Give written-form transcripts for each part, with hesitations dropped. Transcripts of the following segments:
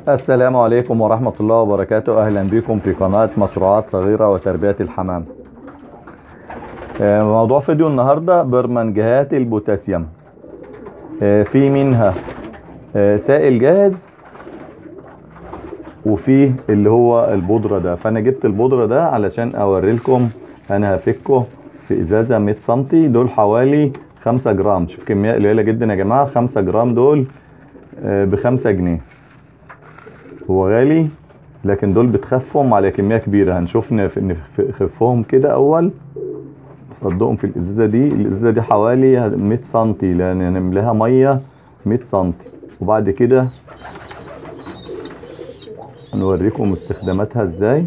السلام عليكم ورحمة الله وبركاته. أهلا بكم في قناة مشروعات صغيرة وتربية الحمام. موضوع فيديو النهاردة برمنجهات البوتاسيوم. في منها سائل جاهز وفي اللي هو البودرة ده، فأنا جبت البودرة ده علشان أوريلكم. أنا هفكه في إزازة 100 سنتي، دول حوالي 5 جرام. شوف كمية قليلة جدا يا جماعة. 5 جرام دول ب5 جنيه. هو غالي لكن دول بتخفهم على كمية كبيرة. هنشوف نخفهم كده أول. نفضهم في الإزازة دي. الإزازة دي حوالي 100 سنتي لأن هنملاها مية 100 سنتي، وبعد كده هنوريكم استخداماتها ازاي.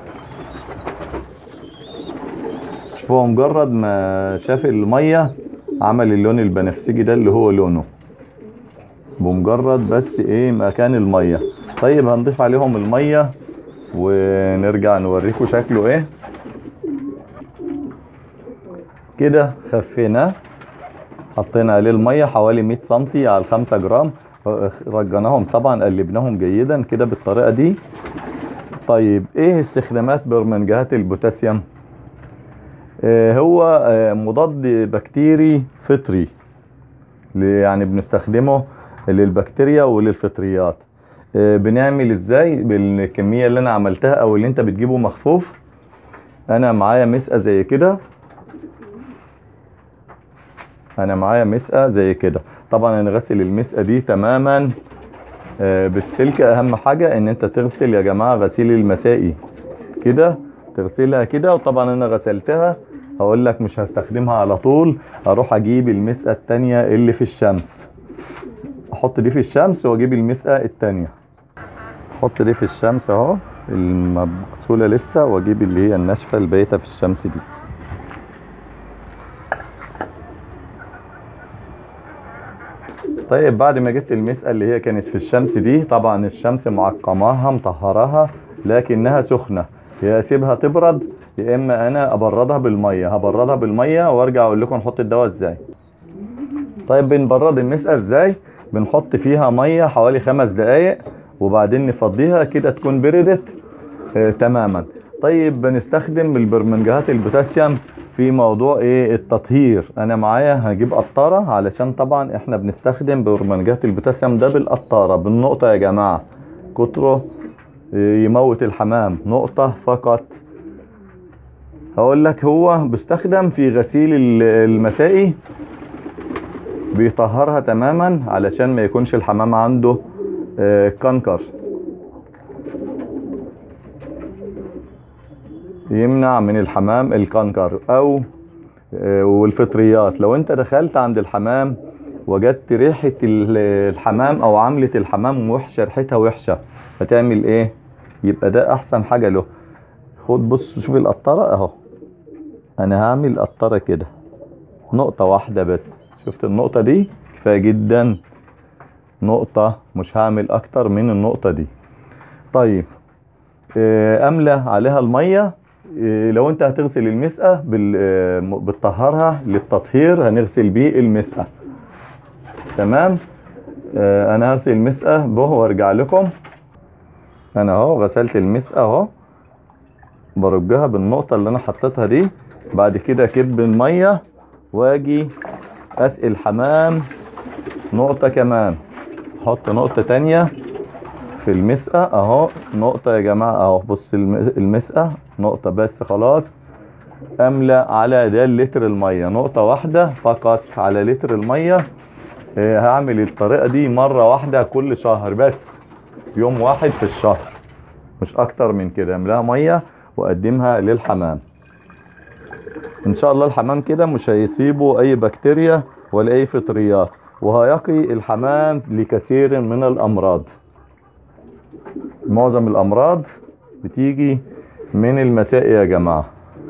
شوفوا مجرد ما شاف المية عمل اللون البنفسجي ده اللي هو لونه، بمجرد بس مكان المية. طيب هنضيف عليهم المية ونرجع نوريكم شكله ايه. كده خفيناه، حطينا عليه المية حوالي 100 سنتي على 5 جرام. رجناهم طبعا، قلبناهم جيدا كده بالطريقة دي. طيب ايه استخدامات برمنجهات البوتاسيوم؟ هو مضاد بكتيري فطري، يعني بنستخدمه للبكتيريا وللفطريات. بنعمل ازاي بالكمية اللي انا عملتها او اللي انت بتجيبه مخفوف. انا معايا مسقة زي كده، طبعا انا غسل المسقة دي تماما بالسلك. اهم حاجة ان انت تغسل يا جماعة غسيل المسائي كده، تغسلها كده. وطبعا انا غسلتها، هقول لك مش هستخدمها على طول، اروح اجيب المسقة التانية اللي في الشمس، احط دي في الشمس واجيب المسقة التانية. احط دي في الشمس اهو المغسولة لسه، واجيب اللي هي الناشفة البايتة في الشمس دي. طيب بعد ما جبت المسقة اللي هي كانت في الشمس دي، طبعا الشمس معقماها مطهراها لكنها سخنة، يا اسيبها تبرد يا اما انا ابردها بالمية. هبردها بالمية وارجع اقول لكم نحط الدواء ازاي. طيب بنبرد المسقة ازاي؟ بنحط فيها مية حوالي 5 دقايق وبعدين نفضيها كده تكون بردت تماما. طيب بنستخدم البرمنجهات البوتاسيوم في موضوع التطهير. انا معايا هجيب قطارة علشان طبعا احنا بنستخدم برمنجهات البوتاسيوم ده بالقطارة بالنقطة يا جماعة. كتره يموت الحمام، نقطة فقط. هقول لك هو بيستخدم في غسيل المسائي، بيطهرها تماما علشان ما يكونش الحمام عنده كنكر، يمنع من الحمام الكنكر او والفطريات. لو انت دخلت عند الحمام وجدت ريحة الحمام او عملة الحمام وحشة، ريحتها وحشة، هتعمل ايه؟ يبقى ده احسن حاجة له. خد بص شوف القطرة اهو، انا هعمل قطرة كده نقطة واحدة بس. شفت النقطة دي؟ كفاية جدا، نقطة، مش هعمل اكتر من النقطة دي. طيب املى عليها المية. لو انت هتغسل المسقة بتطهرها للتطهير، هنغسل بيه المسقة تمام. انا هغسل المسقة به وارجع لكم. انا اهو غسلت المسقة اهو، برجها بالنقطة اللي انا حطيتها دي. بعد كده كب المية واجي اسقي الحمام نقطة كمان. احط نقطة تانية في المسقة اهو، نقطة يا جماعة اهو. بص المسقة نقطة بس خلاص. املى على ده لتر المية نقطة واحدة فقط على لتر المية. هعمل الطريقة دي مرة واحدة كل شهر، بس يوم واحد في الشهر مش اكتر من كده. املاها مية واقدمها للحمام. ان شاء الله الحمام كده مش هيسيبوا اي بكتيريا ولا اي فطريات، وهيقي الحمام لكثير من الامراض. معظم الامراض بتيجي من المسائي يا جماعة.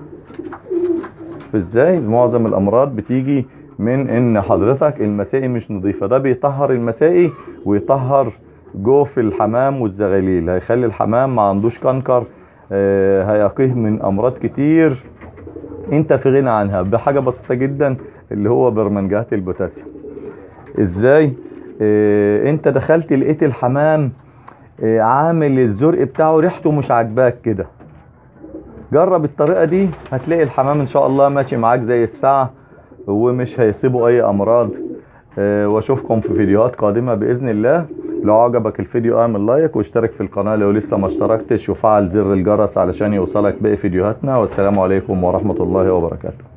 ازاي معظم الامراض بتيجي من ان حضرتك المسائي مش نظيفة. ده بيطهر المسائي ويطهر جوف الحمام والزغاليل، هيخلي الحمام ما عندوش كنكر، هيقيه من امراض كتير انت في غنى عنها بحاجة بسيطة جدا اللي هو برمنجهات البوتاسيوم. ازاي؟ انت دخلت لقيت الحمام عامل الزرق بتاعه ريحته مش عاجباك كده، جرب الطريقة دي هتلاقي الحمام ان شاء الله ماشي معاك زي الساعة ومش هيصيبوا اي امراض. واشوفكم في فيديوهات قادمة باذن الله. لو عجبك الفيديو اعمل لايك واشترك في القناة لو لسه ما اشتركتش، وفعل زر الجرس علشان يوصلك باقي فيديوهاتنا. والسلام عليكم ورحمة الله وبركاته.